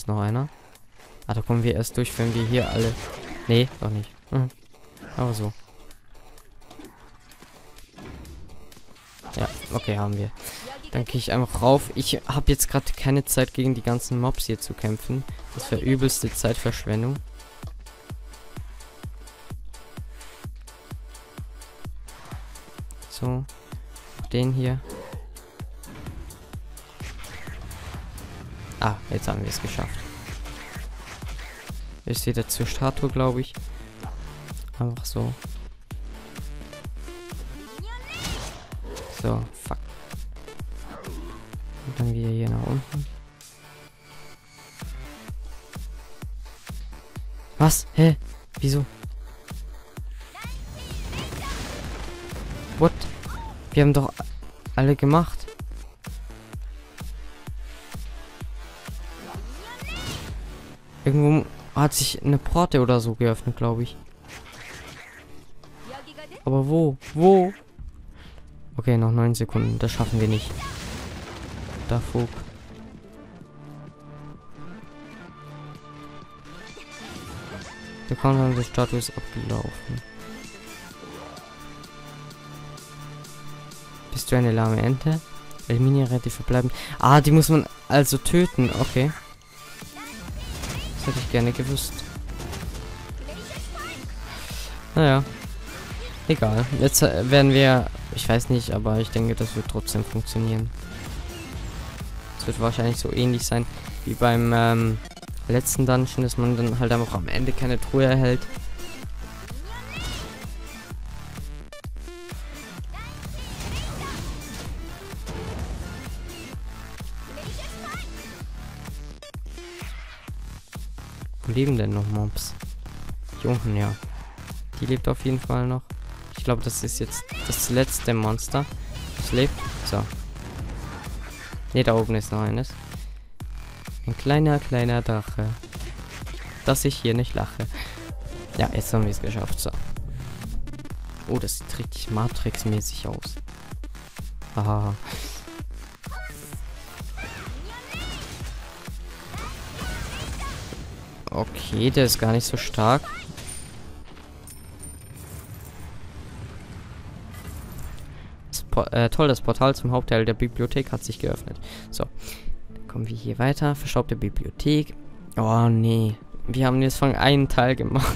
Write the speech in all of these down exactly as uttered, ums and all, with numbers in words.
ist noch einer. Ah, da kommen wir erst durch, wenn wir hier alle... Nee, doch nicht. Hm. Aber so. Ja, okay, haben wir. Dann gehe ich einfach rauf. Ich habe jetzt gerade keine Zeit, gegen die ganzen Mobs hier zu kämpfen. Das wäre übelste Zeitverschwendung. So. Den hier. Ah, jetzt haben wir es geschafft. Ist wieder zur Statue, glaube ich. Einfach so. So, fuck. Und dann wieder hier nach unten. Was? Hä? Wieso? What? Wir haben doch alle gemacht. Irgendwo hat sich eine Pforte oder so geöffnet, glaube ich. Aber wo? Wo? Okay, noch neun Sekunden. Das schaffen wir nicht. Da Fug. Der Countdown der Statue ist abgelaufen. Bist du eine lahme Ente? Eliminiere die verbleibenden. Ah, die muss man also töten. Okay. Das hätte ich gerne gewusst. Naja. Egal. Jetzt äh, werden wir... Ich weiß nicht, aber ich denke, das wird trotzdem funktionieren. Es wird wahrscheinlich so ähnlich sein wie beim ähm, letzten Dungeon, dass man dann halt einfach am Ende keine Truhe erhält. Wo leben denn noch Mobs? Hier unten, ja. Die lebt auf jeden Fall noch. Ich glaube, das ist jetzt das letzte Monster. Das lebt. So. Ne, da oben ist noch eines. Ein kleiner, kleiner Drache. Dass ich hier nicht lache. Ja, jetzt haben wir es geschafft. So. Oh, das sieht richtig Matrix-mäßig aus. Haha. Okay, der ist gar nicht so stark. Das Po- äh, toll, das Portal zum Hauptteil der Bibliothek hat sich geöffnet. So, dann kommen wir hier weiter. Verstaubte Bibliothek. Oh, nee. Wir haben jetzt von einem Teil gemacht.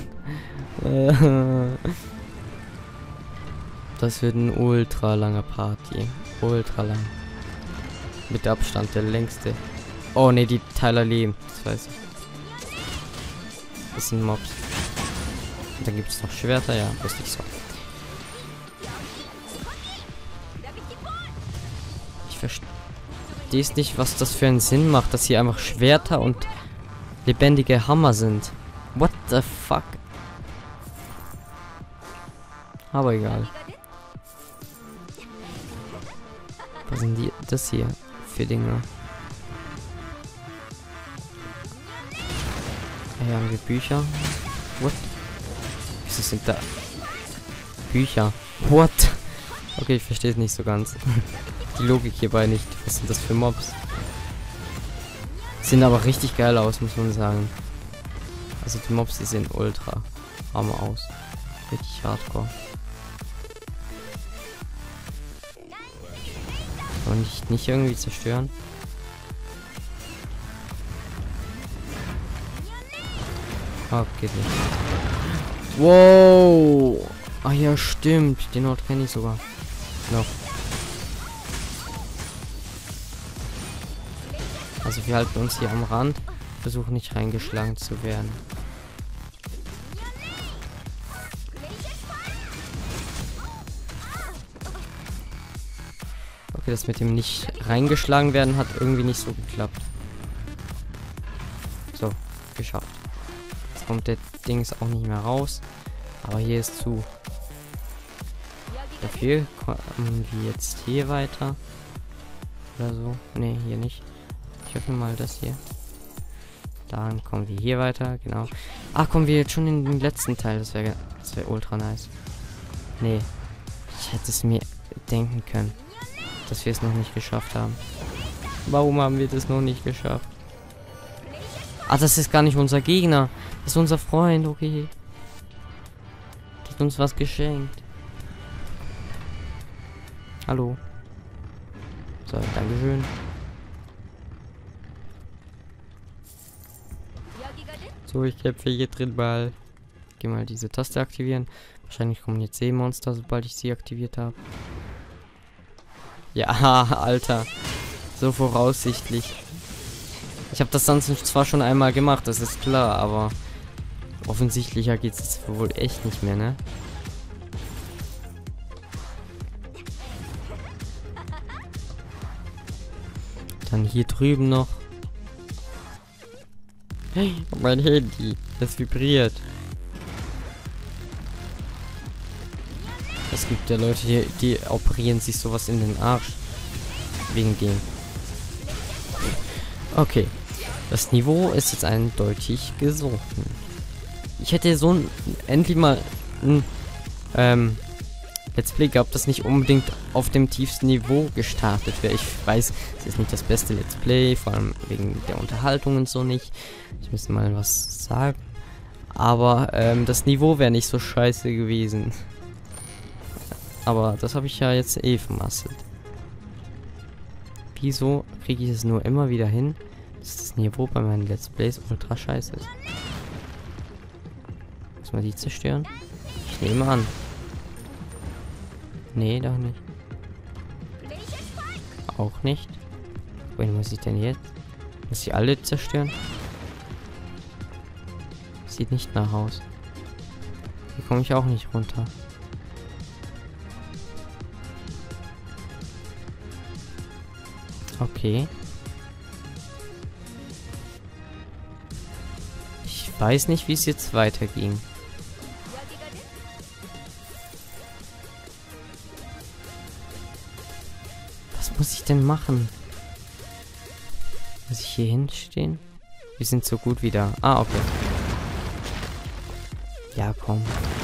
Das wird ein ultra langer Party. Ultra lang. Mit Abstand der längste. Oh, nee, die Teile leben. Das weiß ich. Das sind Mobs. Und dann gibt es noch Schwerter, ja, wusste ich so. Ich verstehe es nicht, was das für einen Sinn macht, dass hier einfach Schwerter und lebendige Hammer sind. What the fuck? Aber egal. Was sind die, das hier für Dinge? Hier haben wir Bücher. What? Wieso sind da Bücher? What? Okay, ich verstehe es nicht so ganz. Die Logik hierbei nicht. Was sind das für Mobs? Sehen aber richtig geil aus, muss man sagen. Also die Mobs, die sehen ultra hammer aus. Richtig hardcore. Und nicht, nicht irgendwie zerstören. Oh, geht nicht. Wow. Ah ja, stimmt. Den Ort kenne ich sogar. Noch. Also wir halten uns hier am Rand. Versuchen nicht reingeschlagen zu werden. Okay, das mit dem nicht reingeschlagen werden hat irgendwie nicht so geklappt. So, geschafft. Jetzt kommt der Dings auch nicht mehr raus. Aber hier ist zu. Dafür kommen wir jetzt hier weiter. Oder so. Ne, hier nicht. Ich öffne mal das hier. Dann kommen wir hier weiter, genau. Ach, kommen wir jetzt schon in den letzten Teil. Das wäre das wäre ultra nice. Nee. Ich hätte es mir denken können, dass wir es noch nicht geschafft haben. Warum haben wir das noch nicht geschafft? Ah, das ist gar nicht unser Gegner. Das ist unser Freund, okay. Der hat uns was geschenkt. Hallo. So, dankeschön. So, ich kämpfe hier drin mal. Geh mal diese Taste aktivieren. Wahrscheinlich kommen jetzt Seemonster, sobald ich sie aktiviert habe. Ja, Alter. So voraussichtlich. Ich habe das sonst zwar schon einmal gemacht, das ist klar, aber offensichtlicher geht es jetzt wohl echt nicht mehr, ne? Dann hier drüben noch. Hey, mein Handy, das vibriert. Es gibt ja Leute, die, die operieren sich sowas in den Arsch. Wegen dem. Okay. Das Niveau ist jetzt eindeutig gesunken. Ich hätte so ein, endlich mal ein ähm, Let's Play gehabt, das nicht unbedingt auf dem tiefsten Niveau gestartet wäre. Ich weiß, es ist nicht das beste Let's Play, vor allem wegen der Unterhaltung und so nicht. Ich müsste mal was sagen. Aber ähm, das Niveau wäre nicht so scheiße gewesen. Aber das habe ich ja jetzt eh vermasselt. Wieso kriege ich es nur immer wieder hin, dass das Niveau bei meinen Let's Plays ultra scheiße ist? Muss man die zerstören? Ich nehme an. Nee, doch nicht. Auch nicht. Wohin muss ich denn jetzt? Muss ich alle zerstören? Sieht nicht nach aus. Hier komme ich auch nicht runter. Okay. Ich weiß nicht, wie es jetzt weiterging. Was muss ich denn machen? Muss ich hier hinstehen? Wir sind so gut wieder. Ah, okay. Ja, komm.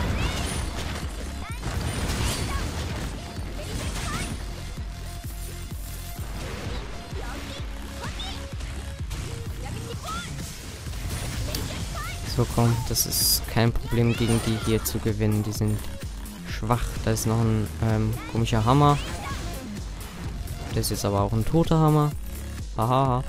So, komm, das ist kein Problem, gegen die hier zu gewinnen. Die sind schwach. Da ist noch ein ähm, komischer Hammer. Das ist jetzt aber auch ein toter Hammer. Haha.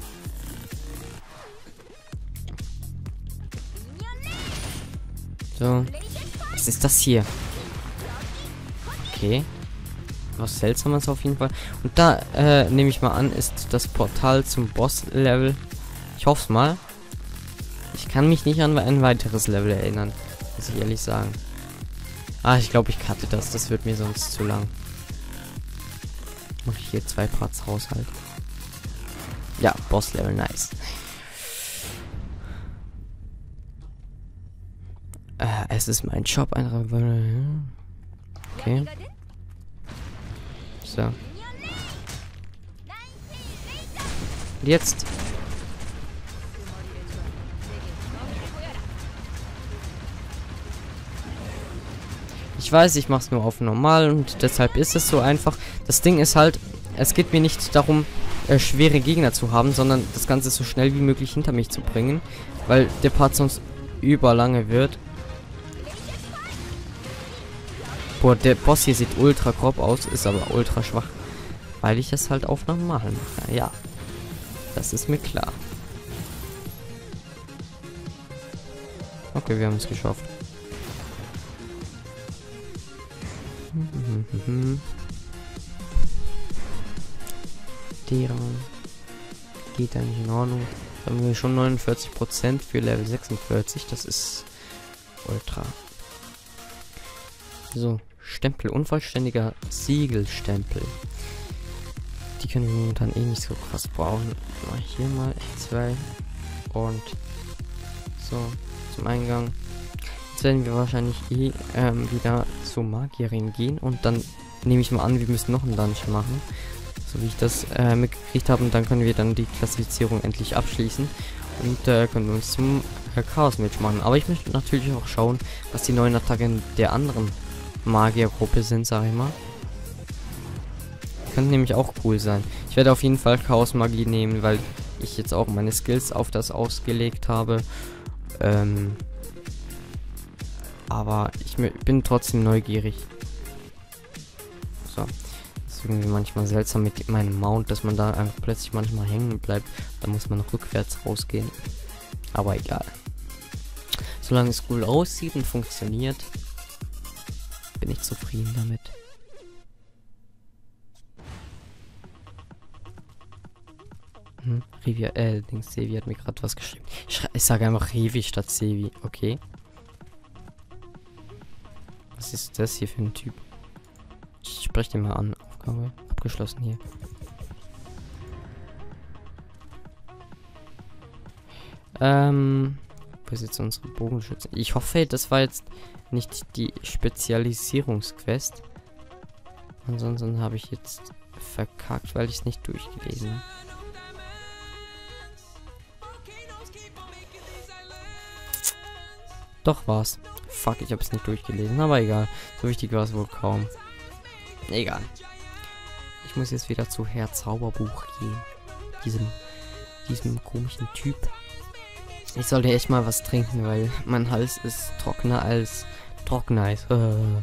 So. Was ist das hier? Okay. Was Seltsames auf jeden Fall. Und da, äh, nehme ich mal an, ist das Portal zum Boss-Level. Ich hoffe es mal. Ich kann mich nicht an ein weiteres Level erinnern, muss ich ehrlich sagen. Ah, ich glaube, ich cutte das. Das wird mir sonst zu lang. Mache ich hier zwei Parts raus halt. Ja, Boss-Level, nice. Äh, es ist mein Job, ein... Okay. So. Und jetzt... Ich weiß, ich mache es nur auf normal und deshalb ist es so einfach. Das Ding ist halt, es geht mir nicht darum, äh, schwere Gegner zu haben, sondern das Ganze so schnell wie möglich hinter mich zu bringen, weil der Part sonst überlange wird. Boah, der Boss hier sieht ultra grob aus, ist aber ultra schwach, weil ich es halt auf normal mache. Ja, das ist mir klar. Okay, wir haben es geschafft. Der geht eigentlich in Ordnung. Da haben wir schon neunundvierzig Prozent für Level sechsundvierzig. Das ist ultra. So, Stempel. Unvollständiger Siegelstempel. Die können wir momentan eh nicht so krass brauchen. Mal hier mal zwei. Und so, zum Eingang. Jetzt werden wir wahrscheinlich eh ähm, wieder zur Magierin gehen. Und dann nehme ich mal an, wir müssen noch einen Dungeon machen. So wie ich das äh, mitgekriegt habe. Und dann können wir dann die Klassifizierung endlich abschließen. Und äh, können wir uns zum äh, Chaos-Match machen. Aber ich möchte natürlich auch schauen, was die neuen Attacken der anderen Magiergruppe sind, sag ich mal. Könnte nämlich auch cool sein. Ich werde auf jeden Fall Chaos-Magie nehmen, weil ich jetzt auch meine Skills auf das ausgelegt habe. Ähm, aber ich bin trotzdem neugierig. So. Das ist irgendwie manchmal seltsam mit meinem Mount, dass man da einfach plötzlich manchmal hängen bleibt. Da muss man rückwärts rausgehen. Aber egal. Solange es cool aussieht und funktioniert, bin ich zufrieden damit. Hm, Rivi, äh, Dings, Sevi hat mir gerade was geschrieben. Ich, ich sage einfach Rivi statt Sevi, okay? Was ist das hier für ein Typ? Ich spreche den mal an. Aufgabe abgeschlossen hier. Ähm, wo ist jetzt unsere Bogenschütze? Ich hoffe, das war jetzt nicht die Spezialisierungsquest. Ansonsten habe ich jetzt verkackt, weil ich es nicht durchgelesen habe. Doch war's. Fuck, ich habe es nicht durchgelesen, aber egal. So wichtig war es wohl kaum. Egal. Ich muss jetzt wieder zu Herr Zauberbuch gehen. Diesem, diesem komischen Typ. Ich sollte echt mal was trinken, weil mein Hals ist trockener als Trockeneis. Äh.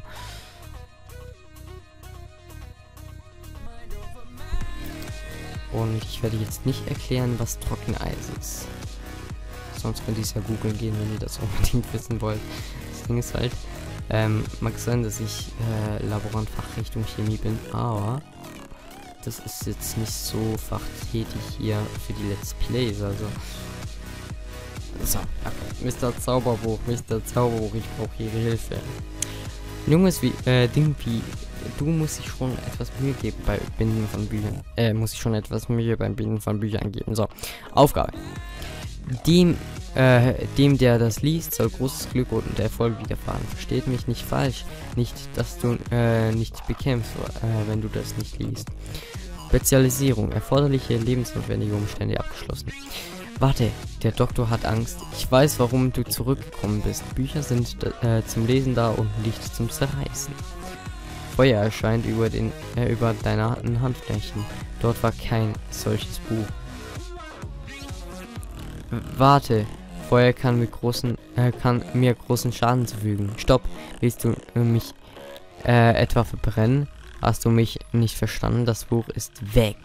Und ich werde jetzt nicht erklären, was Trockeneis ist. Sonst könnt ihr es ja googeln gehen, wenn ihr das unbedingt wissen wollt. Das Ding ist halt, ähm, mag sein, dass ich äh, Laborant Fachrichtung Chemie bin, aber das ist jetzt nicht so fachtätig hier für die Let's Plays, also. So, okay. Mister Zauberbuch, Mister Zauberbuch, ich brauche Ihre Hilfe. Junges wie, äh, Ding wie, du musst dich schon etwas Mühe geben bei Binden von Büchern. Äh, muss ich schon etwas Mühe beim Binden von Büchern geben. So, Aufgabe. Dem, äh, dem, der das liest, soll großes Glück und Erfolg widerfahren. Versteht mich nicht falsch. Nicht, dass du, äh, nicht bekämpfst, äh, wenn du das nicht liest. Spezialisierung. Erforderliche lebensnotwendige Umstände abgeschlossen. Warte, der Doktor hat Angst. Ich weiß, warum du zurückgekommen bist. Bücher sind äh, zum Lesen da und nicht zum Zerreißen. Feuer erscheint über, den, äh, über deine Handflächen. Dort war kein solches Buch. Warte, Feuer kann mir großen, äh, kann mir großen Schaden zufügen. Stopp, willst du äh, mich äh, etwa verbrennen? Hast du mich nicht verstanden? Das Buch ist weg.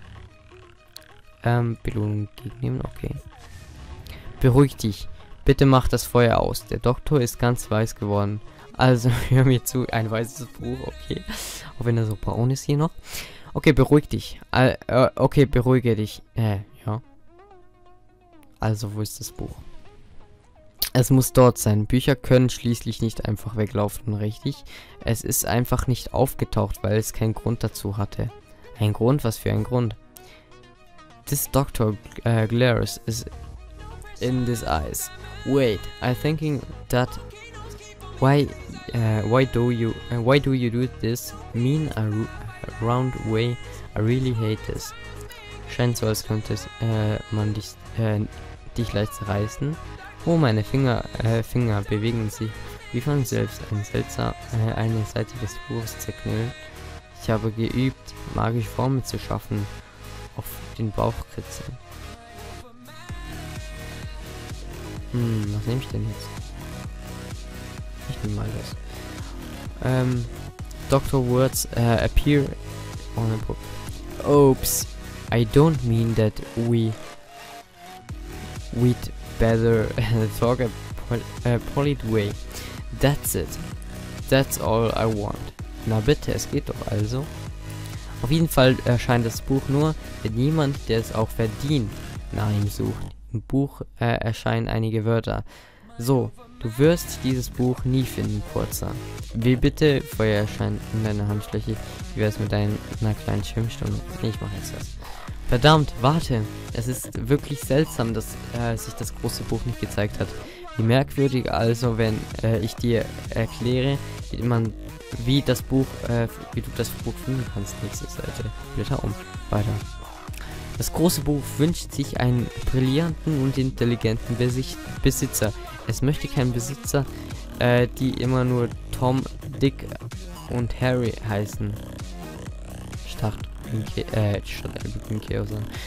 Ähm, Belohnung entgegennehmen, okay. Beruhig dich. Bitte mach das Feuer aus. Der Doktor ist ganz weiß geworden. Also, hör mir zu. Ein weißes Buch, okay. Auch wenn er so braun ist hier noch. Okay, beruhig dich. Äh, äh, okay, beruhige dich. Äh, ja. Also, wo ist das Buch? Es muss dort sein. Bücher können schließlich nicht einfach weglaufen, richtig? Es ist einfach nicht aufgetaucht, weil es keinen Grund dazu hatte. Ein Grund? Was für ein Grund? This Doctor uh, Glares is in this eyes. Wait, I'm thinking that why uh, why do you uh, why do you do this mean a, a round way? I really hate this. Scheint so, als könnte äh, man dich äh, dich leicht zerreißen. Oh, meine Finger äh, Finger bewegen sich wie von selbst. Ein seltsam äh, eine Seite des Buches zerknüllt. Ich habe geübt, magische Formeln zu schaffen. Auf den Bauch kritzeln. Hm, was nehme ich denn jetzt? Ich nehme mal das. Ähm, Doctor Words uh, appear on a book. Oops, I don't mean that we we'd better talk a, pol a polite way. That's it. That's all I want. Na bitte, es geht doch also. Auf jeden Fall erscheint das Buch nur, wenn jemand, der es auch verdient, nach ihm sucht. Im Buch äh, erscheinen einige Wörter. So, du wirst dieses Buch nie finden, Kurzer. Wie bitte? Feuer erscheint in deiner Handfläche. Wie wär's mit deiner kleinen Schwimmstunde? Nee, ich mach jetzt das. Verdammt, warte. Es ist wirklich seltsam, dass äh, sich das große Buch nicht gezeigt hat. Wie merkwürdig also, wenn äh, ich dir erkläre, wie man wie das Buch, äh, wie du das Buch finden kannst. Nächste Seite. Blätter um. Weiter. Das große Buch wünscht sich einen brillanten und intelligenten Besicht Besitzer. Es möchte keinen Besitzer, äh, die immer nur Tom, Dick und Harry heißen. Statt äh, statt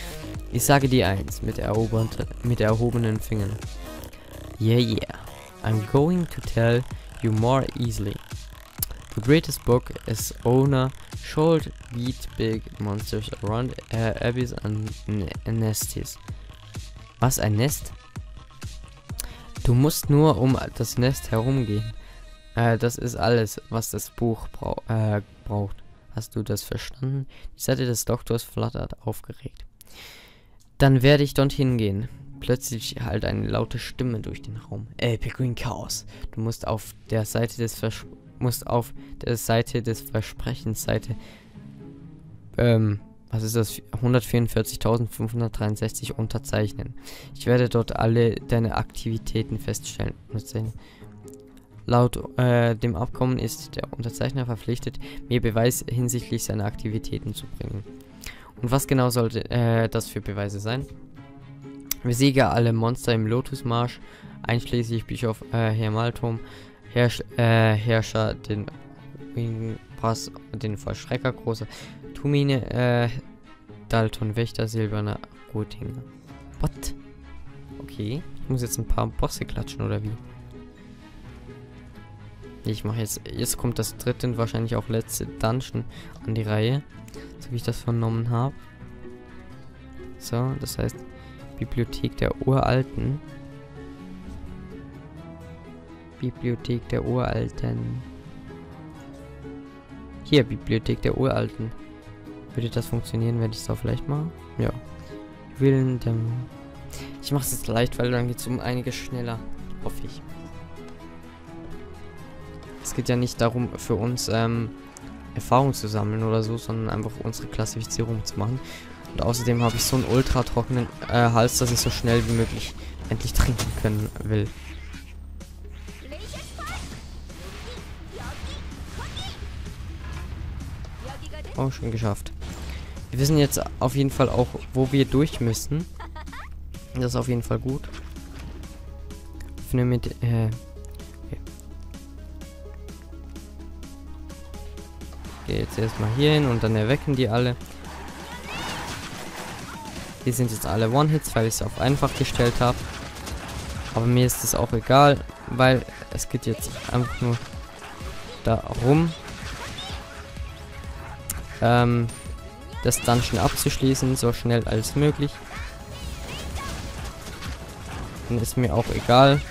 Ich sage dir eins mit, erobert, mit erhobenen Fingern. Yeah, yeah. I'm going to tell you more easily. The greatest book is owner should beat big monsters around uh, abyss and nesties. Was, ein Nest? Du musst nur um das Nest herumgehen. Äh, das ist alles, was das Buch brau äh, braucht. Hast du das verstanden? Die Seite des Doktors flattert aufgeregt. Dann werde ich dorthin gehen. Plötzlich halt eine laute Stimme durch den Raum. Ey, Pickering Chaos. Du musst auf der Seite des Vers musst auf der Seite des Versprechens Seite ähm, was ist das? hundertvierundvierzigtausendfünfhundertdreiundsechzig unterzeichnen. Ich werde dort alle deine Aktivitäten feststellen. Laut äh, dem Abkommen ist der Unterzeichner verpflichtet, mir Beweis hinsichtlich seiner Aktivitäten zu bringen. Und was genau sollte äh, das für Beweise sein? Besiege alle Monster im Lotusmarsch, einschließlich Bischof äh, Hermaltom, Herrsch, äh, Herrscher, den Pass, den Vollstrecker, große Tumine, äh, Dalton, Wächter, Silberner, Rothinger. What? Okay, ich muss jetzt ein paar Bosse klatschen, oder wie? Ich mache jetzt, jetzt kommt das dritte und wahrscheinlich auch letzte Dungeon an die Reihe, so wie ich das vernommen habe. So, das heißt, Bibliothek der Uralten. Bibliothek der Uralten. Hier, Bibliothek der Uralten. Würde das funktionieren, wenn ich es auf leicht mache? Ja. Willen dem. Ich mache es jetzt leicht, weil dann geht es um einiges schneller. Hoffe ich. Es geht ja nicht darum, für uns ähm, Erfahrung zu sammeln oder so, sondern einfach unsere Klassifizierung zu machen. Und außerdem habe ich so einen ultra trockenen äh, Hals, dass ich so schnell wie möglich endlich trinken können will. Oh, schon geschafft. Wir wissen jetzt auf jeden Fall auch, wo wir durch müssen. Das ist auf jeden Fall gut. Öffne mit, äh, okay. Gehe jetzt erstmal hier hin und dann erwecken die alle. Die sind jetzt alle One-Hits, weil ich es auf einfach gestellt habe. Aber mir ist es auch egal, weil es geht jetzt einfach nur darum, ähm, das Dungeon abzuschließen, so schnell als möglich. Dann ist mir auch egal.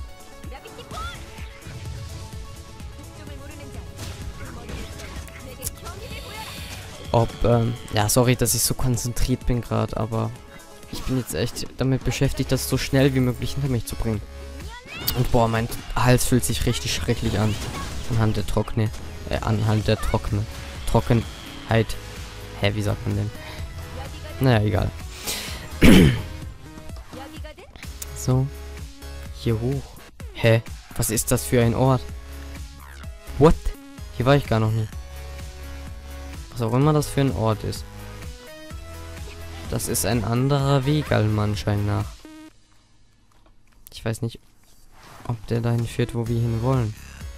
Ob, ähm, ja, sorry, dass ich so konzentriert bin gerade, aber ich bin jetzt echt damit beschäftigt, das so schnell wie möglich hinter mich zu bringen. Und boah, mein Hals fühlt sich richtig schrecklich an. Anhand der Trockne, äh, anhand der Trockne, Trockenheit. Hä, wie sagt man denn? Naja, egal. So. Hier hoch. Hä? Was ist das für ein Ort? What? Hier war ich gar noch nie. Was auch immer das für ein Ort ist. Das ist ein anderer Weg, anscheinend nach. Ich weiß nicht, ob der dahin führt, wo wir hin wollen.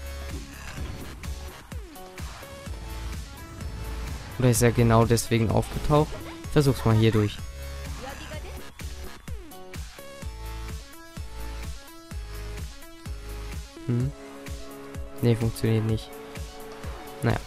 Oder ist er genau deswegen aufgetaucht? Ich versuch's mal hier durch. Hm? Ne, funktioniert nicht. Naja.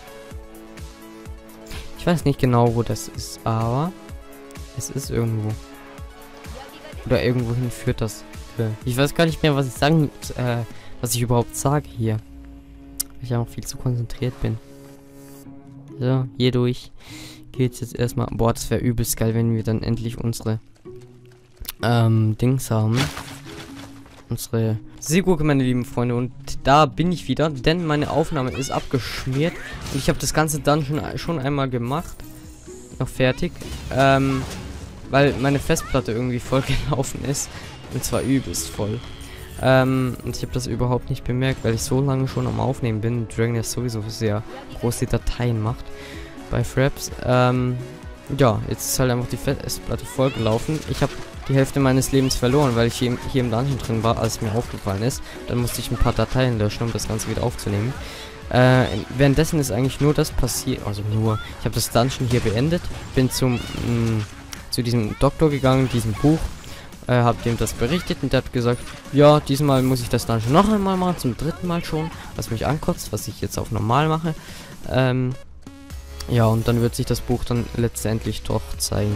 Ich weiß nicht genau, wo das ist, aber es ist irgendwo. Oder irgendwohin führt das. Ich weiß gar nicht mehr, was ich sagen, äh, was ich überhaupt sage hier. Weil ich auch viel zu konzentriert bin. So, hier durch geht's jetzt erstmal. Boah, das wäre übelst geil, wenn wir dann endlich unsere ähm, Dings haben. Unsere Seegurke, meine lieben Freunde. Und da bin ich wieder, denn meine Aufnahme ist abgeschmiert. Und ich habe das ganze Dungeon schon einmal gemacht. Noch fertig. Ähm, weil meine Festplatte irgendwie voll gelaufen ist. Und zwar übelst voll. Ähm, und ich habe das überhaupt nicht bemerkt, weil ich so lange schon am Aufnehmen bin. Dragon ja sowieso sehr große Dateien macht bei Fraps. Ähm, ja, jetzt ist halt einfach die Festplatte voll gelaufen. Ich habe die Hälfte meines Lebens verloren, weil ich hier, hier im Dungeon drin war, als mir aufgefallen ist. Dann musste ich ein paar Dateien löschen, um das Ganze wieder aufzunehmen. Äh, währenddessen ist eigentlich nur das passiert, also nur, ich habe das Dungeon hier beendet, bin zum mh, zu diesem Doktor gegangen, diesem Buch, äh, hab dem das berichtet und der hat gesagt, ja, diesmal muss ich das dann schon noch einmal machen, zum dritten Mal schon, was mich ankotzt, was ich jetzt auf normal mache. Ähm, ja, und dann wird sich das Buch dann letztendlich doch zeigen.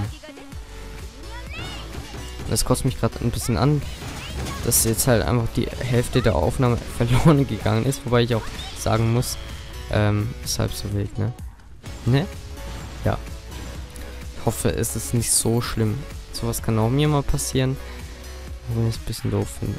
Das kotzt mich gerade ein bisschen an, dass jetzt halt einfach die Hälfte der Aufnahme verloren gegangen ist, wobei ich auch sagen muss, ähm, ist halb so wild, ne? Ne? Ja. Ich hoffe, es ist nicht so schlimm. Sowas kann auch mir mal passieren, wenn ich es ein bisschen doof finde.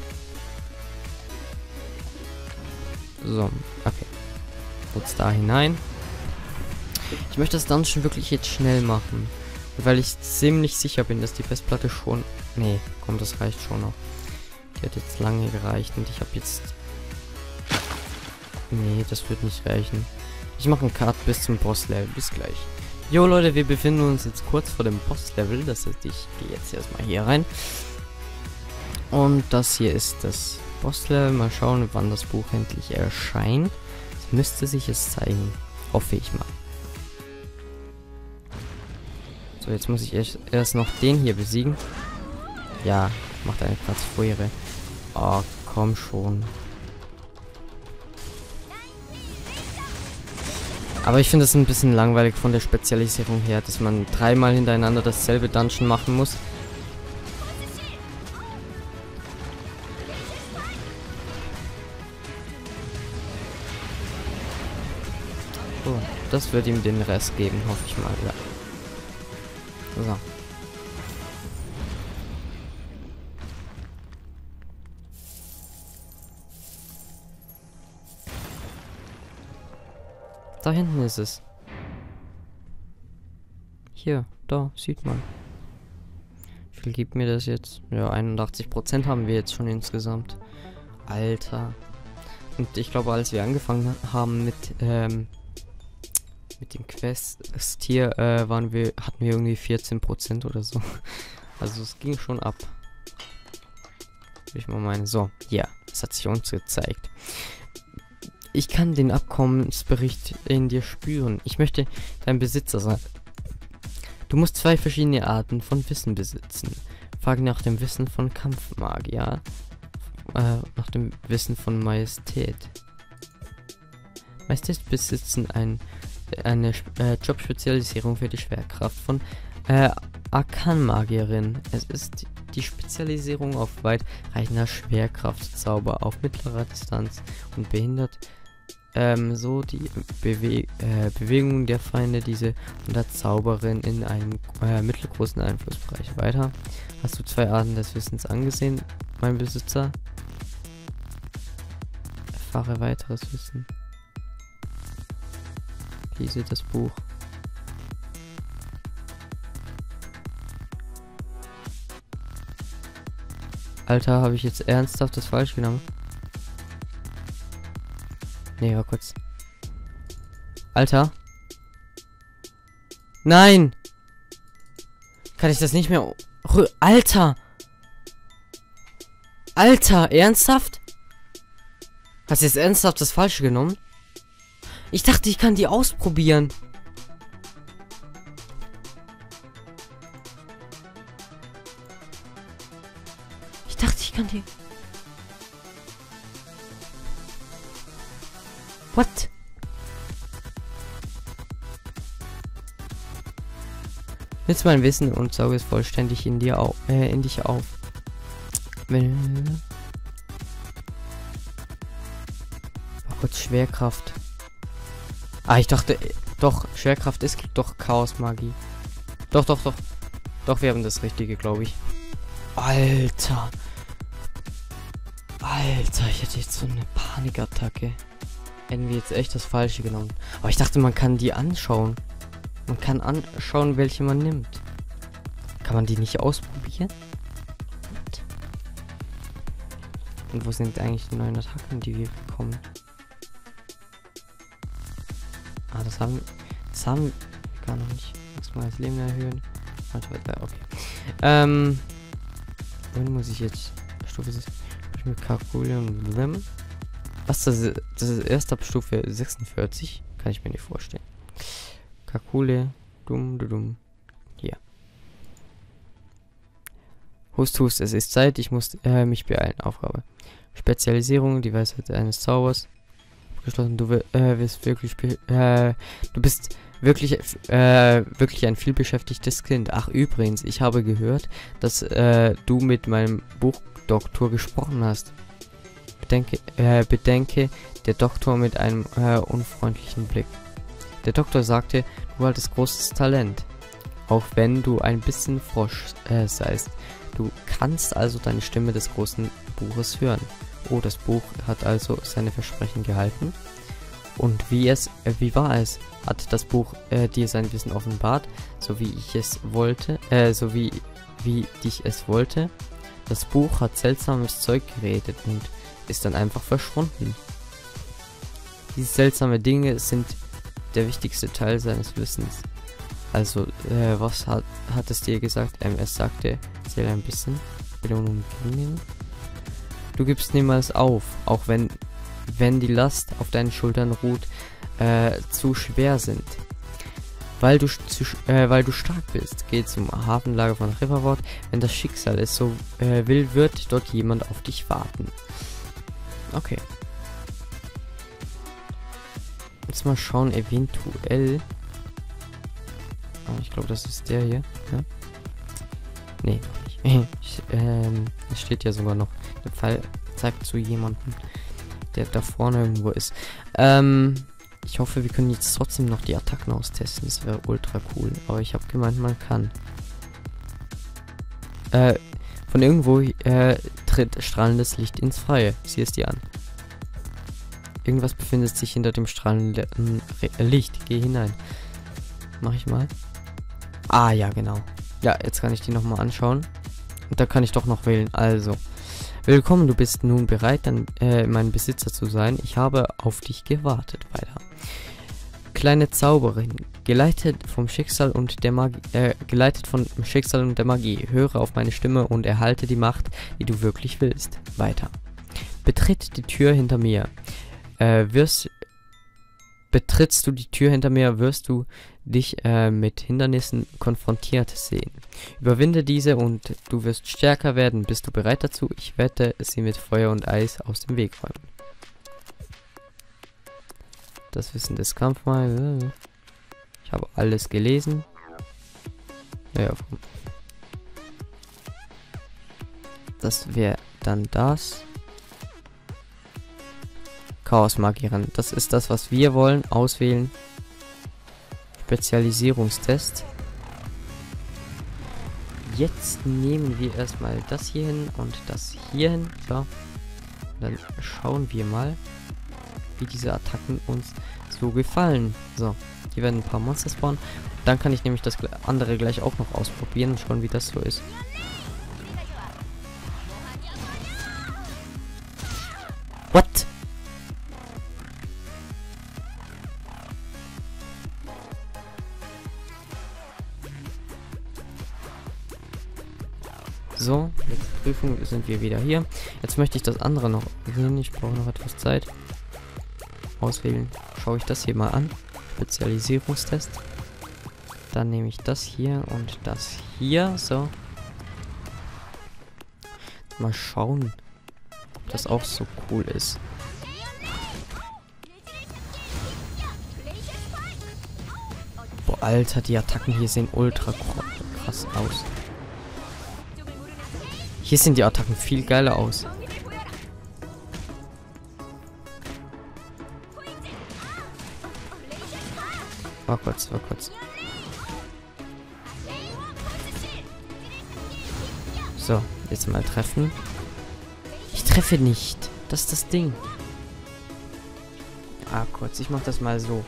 So, okay. Jetzt da hinein. Ich möchte das dann schon wirklich jetzt schnell machen, weil ich ziemlich sicher bin, dass die Festplatte schon... Nee, komm, das reicht schon noch. Die hat jetzt lange gereicht und ich habe jetzt... Nee, das wird nicht reichen. Ich mache einen Cut bis zum Boss-Level. Bis gleich. Jo Leute, wir befinden uns jetzt kurz vor dem Boss-Level. Das heißt, ich gehe jetzt erstmal hier rein. Und das hier ist das Boss-Level. Mal schauen, wann das Buch endlich erscheint. Es müsste sich es zeigen. Hoffe ich mal. So, jetzt muss ich erst, erst noch den hier besiegen. Ja, macht eine Platzfeuere. Oh, komm schon. Aber ich finde es ein bisschen langweilig von der Spezialisierung her, dass man dreimal hintereinander dasselbe Dungeon machen muss. So, das wird ihm den Rest geben, hoffe ich mal, ja. So. Da hinten ist es. Hier, da, sieht man. Wie viel gibt mir das jetzt? Ja, einundachtzig Prozent haben wir jetzt schon insgesamt. Alter. Und ich glaube, als wir angefangen haben mit, ähm, mit dem Quest hier, äh, waren wir, hatten wir irgendwie vierzehn Prozent oder so. Also es ging schon ab. Will ich mal meine. So, ja, es hat sich uns gezeigt. Ich kann den Abkommensbericht in dir spüren. Ich möchte dein Besitzer sein. Du musst zwei verschiedene Arten von Wissen besitzen. Frage nach dem Wissen von Kampfmagier. Äh, nach dem Wissen von Majestät. Majestät besitzen ein, eine äh, Jobspezialisierung für die Schwerkraft von äh, Arkanmagierin. Es ist die Spezialisierung auf weitreichender Schwerkraftzauber auf mittlerer Distanz und behindert ähm, so die Bewe äh, Bewegungen der Feinde, diese und der Zauberin in einem äh, mittelgroßen Einflussbereich. Weiter hast du zwei Arten des Wissens angesehen, mein Besitzer. Erfahre weiteres Wissen. Lese das Buch. Alter, habe ich jetzt ernsthaft das falsch genommen? Nee, war kurz. Alter. Nein! Kann ich das nicht mehr... Alter! Alter, ernsthaft? Hast du jetzt ernsthaft das Falsche genommen? Ich dachte, ich kann die ausprobieren. Ich dachte, ich kann die... What? Nütz mein Wissen und sauge es vollständig in dir auf, äh, in dich auf. Wenn... Oh Gott, Schwerkraft. Ah, ich dachte, doch, Schwerkraft ist doch Chaosmagie. Doch, doch, doch. Doch, wir haben das Richtige, glaube ich. Alter. Alter, ich hätte jetzt so eine Panikattacke. Hätten wir jetzt echt das Falsche genommen. Aber ich dachte, man kann die anschauen. Man kann anschauen, welche man nimmt. Kann man die nicht ausprobieren? What? Und wo sind eigentlich die neuen Attacken, die wir bekommen? Ah, das haben, das haben wir gar noch nicht. Erstmal das Leben erhöhen. Warte, warte, okay. Ähm, wohin muss ich jetzt? Stufe sechs. Mit Kakule und Wem. Was, das ist, das ist erst ab Stufe sechsundvierzig? Kann ich mir nicht vorstellen. Kakule, dumm, dumm. Hier. Hust, hust, es ist Zeit, ich muss äh, mich beeilen. Aufgabe. Spezialisierung, die Weisheit eines Zaubers. Geschlossen, du äh, wirst wirklich, äh, du bist wirklich, äh, wirklich ein vielbeschäftigtes Kind. Ach, übrigens, ich habe gehört, dass äh, du mit meinem Buchdoktor gesprochen hast. Bedenke, äh, bedenke, der Doktor mit einem äh, unfreundlichen Blick. Der Doktor sagte, du hattest großes Talent. Auch wenn du ein bisschen Frosch äh, seist. Du kannst also deine Stimme des großen Buches hören. Oh, das Buch hat also seine Versprechen gehalten. Und wie es, äh, wie war es? Hat das Buch äh, dir sein Wissen offenbart, so wie ich es wollte, äh, so wie, wie ich es wollte? Das Buch hat seltsames Zeug geredet und ist dann einfach verschwunden. Diese seltsamen Dinge sind der wichtigste Teil seines Wissens. Also, äh, was hat, hat es dir gesagt? Ähm, es sagte, zähle ein bisschen. Belohnung nehmen. Du gibst niemals auf, auch wenn, wenn die Last auf deinen Schultern ruht, äh, zu schwer sind. Weil du, zu, äh, weil du stark bist, geh zum Hafenlager von Riverwood. Wenn das Schicksal es so äh, will, wird dort jemand auf dich warten. Okay. Jetzt mal schauen, eventuell. Oh, ich glaube, das ist der hier. Ja? Nee, noch nicht. ich, ähm, es steht ja sogar noch. Der Pfeil zeigt zu jemandem, der da vorne irgendwo ist. Ähm, ich hoffe, wir können jetzt trotzdem noch die Attacken austesten. Das wäre ultra cool. Aber ich habe gemeint, man kann. Äh, von irgendwo äh, tritt strahlendes Licht ins Freie. Sieh es dir an. Irgendwas befindet sich hinter dem strahlenden Licht. Geh hinein. Mach ich mal. Ah, ja, genau. Ja, jetzt kann ich die nochmal anschauen. Und da kann ich doch noch wählen. Also. Willkommen, du bist nun bereit, dann äh, mein Besitzer zu sein. Ich habe auf dich gewartet. Weiter. Kleine Zauberin. Geleitet vom Schicksal und der Magie. Äh, geleitet von Schicksal und der Magie. Höre auf meine Stimme und erhalte die Macht, die du wirklich willst. Weiter. Betritt die Tür hinter mir. Äh, wirst. Betrittst du die Tür hinter mir, wirst du dich äh, mit Hindernissen konfrontiert sehen. Überwinde diese und du wirst stärker werden. Bist du bereit dazu? Ich werde sie mit Feuer und Eis aus dem Weg räumen. Das Wissen des Kampfmal. Ich habe alles gelesen. Ja, das wäre dann das. Chaosmagierin. Das ist das, was wir wollen. Auswählen. Spezialisierungstest. Jetzt nehmen wir erstmal das hier hin und das hier hin. So. Dann schauen wir mal, wie diese Attacken uns so gefallen. So. Hier werden ein paar Monster spawnen. Dann kann ich nämlich das andere gleich auch noch ausprobieren und schauen, wie das so ist. What? So, letzte Prüfung, sind wir wieder hier. Jetzt möchte ich das andere noch sehen. Ich brauche noch etwas Zeit. Auswählen. Schaue ich das hier mal an. Spezialisierungstest. Dann nehme ich das hier und das hier. So. Mal schauen, ob das auch so cool ist. Boah, Alter, die Attacken hier sehen ultra krass aus. Hier sehen die Attacken viel geiler aus. War kurz, war kurz. So, jetzt mal treffen. Ich treffe nicht. Das ist das Ding. Ah, kurz. Ich mach das mal so.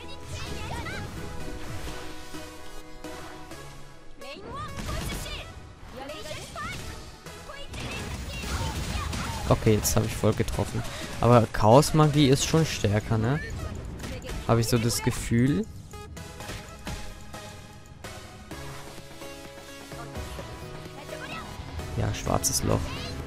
Okay, jetzt habe ich voll getroffen. Aber Chaosmagie ist schon stärker, ne? Habe ich so das Gefühl. Ja, schwarzes Loch.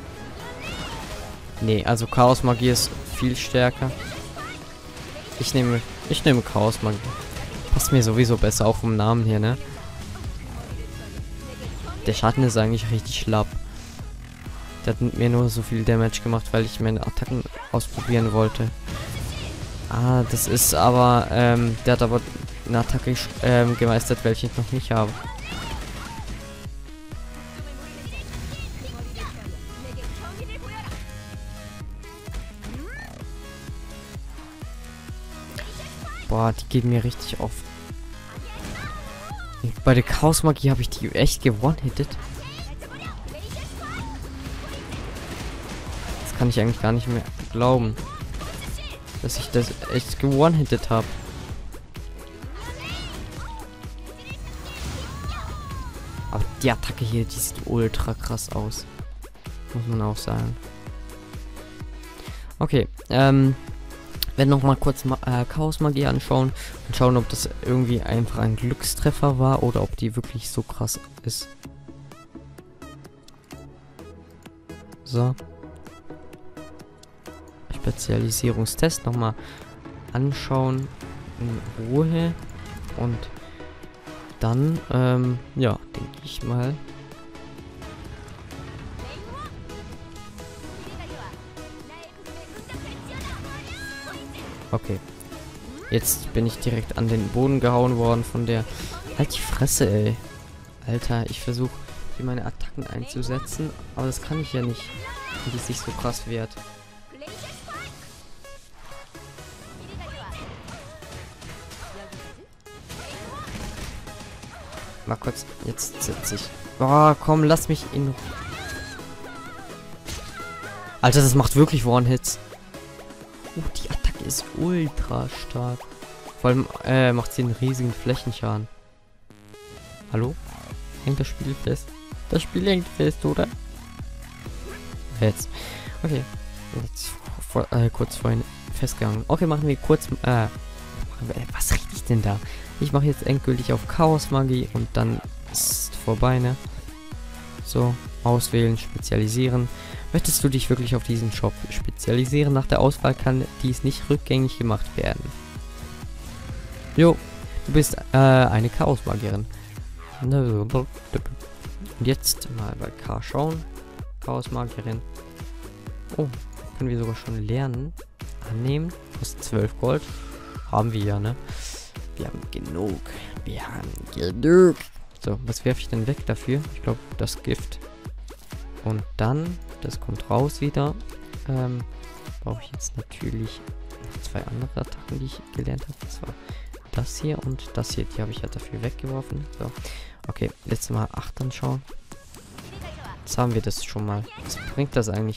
Nee, also Chaosmagie ist viel stärker. Ich nehme, ich nehme Chaosmagie. Passt mir sowieso besser, auch vom Namen her, ne? Der Schatten ist eigentlich richtig schlapp. Der hat mir nur so viel Damage gemacht, weil ich meine Attacken ausprobieren wollte. Ah, das ist aber, ähm, der hat aber eine Attacke ähm, gemeistert, welche ich noch nicht habe. Boah, die gehen mir richtig auf. Bei der Chaos-Magie habe ich die echt gewonnen-hittet. Das kann ich eigentlich gar nicht mehr glauben, dass ich das echt gewonnen-hittet habe. Aber die Attacke hier, die sieht ultra krass aus. Muss man auch sagen. Okay, ähm... werden noch mal kurz Ma äh, Chaos-Magie anschauen und schauen, ob das irgendwie einfach ein Glückstreffer war oder ob die wirklich so krass ist. So. Spezialisierungstest nochmal anschauen in Ruhe und dann, ähm, ja, denke ich mal. Okay. Jetzt bin ich direkt an den Boden gehauen worden von der... Halt die Fresse, ey. Alter, ich versuche hier meine Attacken einzusetzen, aber das kann ich ja nicht, wenn die sich so krass wehrt. Mal kurz, jetzt setze ich. Oh, komm, lass mich in... Alter, das macht wirklich One-Hits. Oh, die Attacke ist ultra stark. Vor allem äh, macht sie einen riesigen Flächenschaden. Hallo? Hängt das Spiel fest? Das Spiel hängt fest, oder? Jetzt. Okay. Jetzt vor, äh, kurz vorhin festgegangen. Okay, machen wir kurz... Äh, machen wir, was rede ich denn da? Ich mache jetzt endgültig auf Chaos-Magie und dann ist vorbei, ne? So, auswählen, spezialisieren. Möchtest du dich wirklich auf diesen Shop spezialisieren? Nach der Auswahl kann dies nicht rückgängig gemacht werden. Jo, du bist äh, eine Chaos-Magierin. Und jetzt mal bei K schauen. Chaos-Magierin. Oh, können wir sogar schon lernen. Annehmen. Kostet zwölf Gold. Haben wir ja, ne? Wir haben genug. Wir haben genug. So, was werfe ich denn weg dafür? Ich glaube, das Gift. Und dann, das kommt raus wieder. Ähm, brauche ich jetzt natürlich noch zwei andere Attacken, die ich gelernt habe. Das war das hier und das hier. Die habe ich ja dafür weggeworfen. So. Okay, letztes Mal acht anschauen. Jetzt haben wir das schon mal. Was bringt das eigentlich?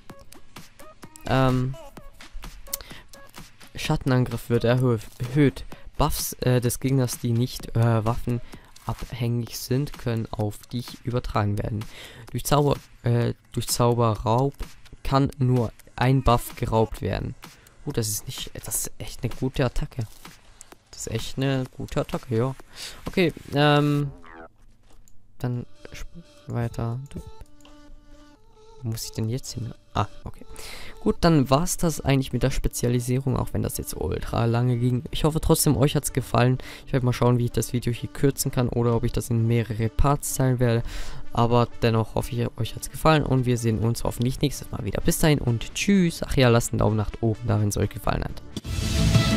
Ähm, Schattenangriff wird erhö erhöht. Buffs äh, des Gegners, die nicht äh, waffenabhängig sind, können auf dich übertragen werden. Durch Zauber, äh, durch Zauberraub kann nur ein Buff geraubt werden. Oh, das ist nicht, das ist echt eine gute Attacke. Das ist echt eine gute Attacke, ja. Okay, ähm, dann weiter. Wo muss ich denn jetzt hin? Ah, okay. Gut, dann war es das eigentlich mit der Spezialisierung, auch wenn das jetzt ultra lange ging. Ich hoffe trotzdem, euch hat es gefallen. Ich werde mal schauen, wie ich das Video hier kürzen kann oder ob ich das in mehrere Parts teilen werde. Aber dennoch hoffe ich, euch hat es gefallen und wir sehen uns hoffentlich nächstes Mal wieder. Bis dahin und tschüss. Ach ja, lasst einen Daumen nach oben da, wenn es euch gefallen hat.